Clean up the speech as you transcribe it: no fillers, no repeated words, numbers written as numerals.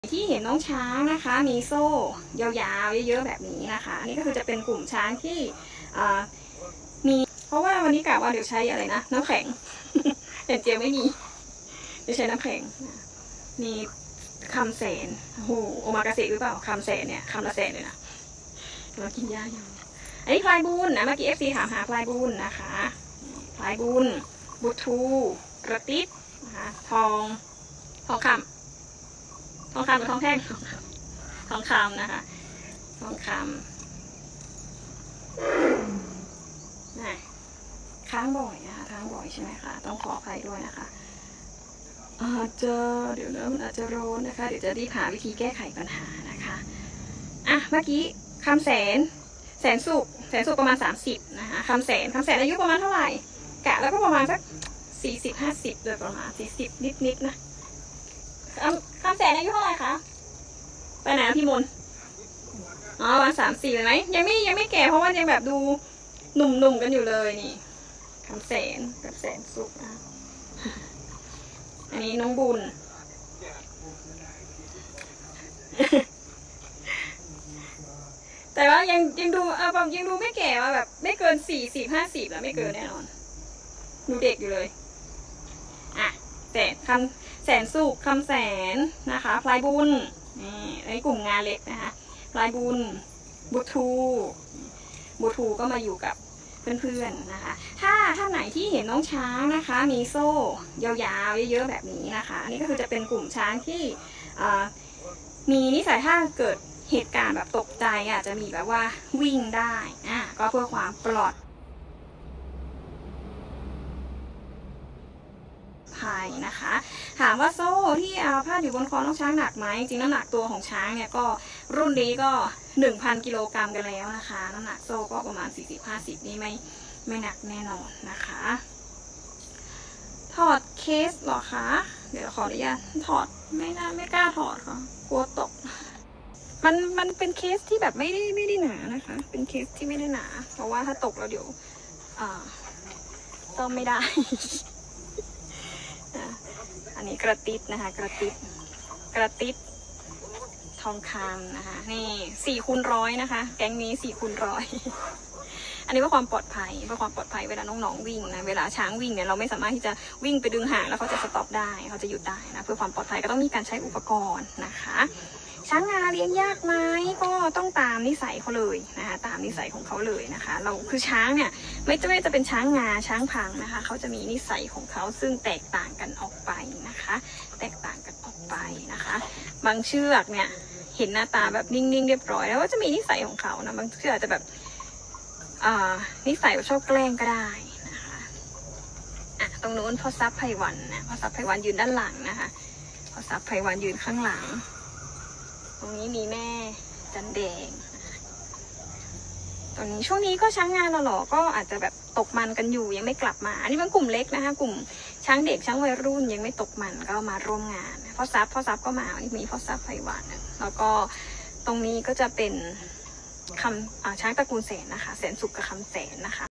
ที่เห็นน้องช้างนะคะมีโซ่ยาวๆเยอะๆแบบนี้นะคะอันนี้ก็คือจะเป็นกลุ่มช้างที่มีเพราะว่าวันนี้กะว่าเดี๋ยวใช้อะไรนะน้ำแข็ง แต่เจียวไม่มีจะใช้น้ำแข็งมีคำแสนโอ้โหโอมากาเสะหรือเปล่าคำแสนเนี่ยคำละแสนเลยนะเรากินยากอยู่อันนี้พลายบุญนะเมื่อกี้ FC ถามหาพลายบุญนะคะพลายบุญบุทูกระติบนะคะทองคำหรือทองแท่งทองคำนะคะทองคำนะค้างบ่อยนะคะค้างบ่อยใช่ไหมคะต้องขออภัยด้วยนะคะอาจจะเดี๋ยวนะมันอาจจะร้อนนะคะเดี๋ยวจะรีบหาวิธีแก้ไขปัญหานะคะอ่ะเมื่อกี้คำแสนสุกประมาณ30นะคะคำแสนอายุประมาณเท่าไหร่กะแล้วก็ประมาณสัก40-50โดยประมาณ40นิดนะคำแสนอายุเท่าไหร่คะไปไหนพี่มนอ๋อประมาณ34เลยไหมยังไม่แก่เพราะว่ายังแบบดูหนุ่มกันอยู่เลยนี่คำแสนกับแสนสุกนะอันนี้น้องบุญ แต่ว่ายังดูยังดูไม่แก่ว่าแบบไม่เกิน40-50แล้วไม่เกินแน่นอนดูเด็กอยู่เลยอ่ะแสนสุกคำแสนนะคะพลายบุญนี่ในกลุ่มงานเล็กนะคะพลายบุญบุทูก็มาอยู่กับเพื่อนๆนะคะถ้าไหนที่เห็นน้องช้างนะคะมีโซ่ยาวๆเยอะๆแบบนี้นะคะอันนี้ก็คือจะเป็นกลุ่มช้างที่มีนิสัยถ้าเกิดเหตุการณ์แบบตกใจอาจจะมีแบบว่าวิ่งได้ก็เพื่อความปลอดภัยนะคะถามว่าโซ่ที่พาดอยู่บนคอน้องช้างหนักไหมจริงๆน้ำหนักตัวของช้างเนี่ยก็รุ่นนี้ก็ 1,000 กิโลกรัมกันแล้วนะคะน้ำหนักโซ่ก็ประมาณ40-50นี่ไม่หนักแน่นอนนะคะถอดเคสหรอคะเดี๋ยวขออนุญาตถอดไม่กล้าถอดค่ะกลัวตกมันเป็นเคสที่แบบไม่ได้หนานะคะเป็นเคสที่ไม่ได้หนาเพราะว่าถ้าตกแล้วเดี๋ยวซ่อมไม่ได้ อันนี้กระติบนะคะกระติบทองคำนะคะนี่4x100นะคะแก๊งนี้4x100 อันนี้เพื่อความปลอดภัยเวลาน้องๆวิ่งนะเวลาช้างวิ่งเนี่ยเราไม่สามารถที่จะวิ่งไปดึงห่างแล้วเขาจะสต็อปได้เขาจะหยุดได้นะเพื่อความปลอดภัยก็ต้องมีการใช้อุปกรณ์นะคะช้างงาเลี้ยงยากไหมก็ต้องตามนิสัยเขาเลยนะคะตามนิสัยของเขาเลยนะคะเราคือช้างเนี่ยไม่จะเป็นช้างงาช้างพังนะคะเขาจะมีนิสัยของเขาซึ่งแตกต่างกันออกไปนะคะบางเชือกเนี่ยเห็นหน้าตาแบบนิ่งๆเรียบร้อยแล้วก็จะมีนิสัยของเขานะบางเชือกจะแบบนิสัยชอบแกล้งก็ได้นะคะตรงนู้นพ่อทรัพย์ไพวันนะพ่อทรัพย์ไพวันยืนด้านหลังนะคะพ่อทรัพย์ไพวันยืนข้างหลังตรงนี้มีแม่จันแดงตอนนี้ช่วงนี้ก็ช้างงานหล่อก็อาจจะแบบตกมันกันอยู่ยังไม่กลับมาอันนี้เป็นกลุ่มเล็กนะคะกลุ่มช้างเด็กช้างวัยรุ่นยังไม่ตกมันก็มาร่วมงานพ่อทรัพย์ก็มาวันนี้มีพ่อทรัพย์ไพวันแล้วก็ตรงนี้ก็จะเป็นช้างตระกูลแสนนะคะแสนสุกกับคำแสนนะคะ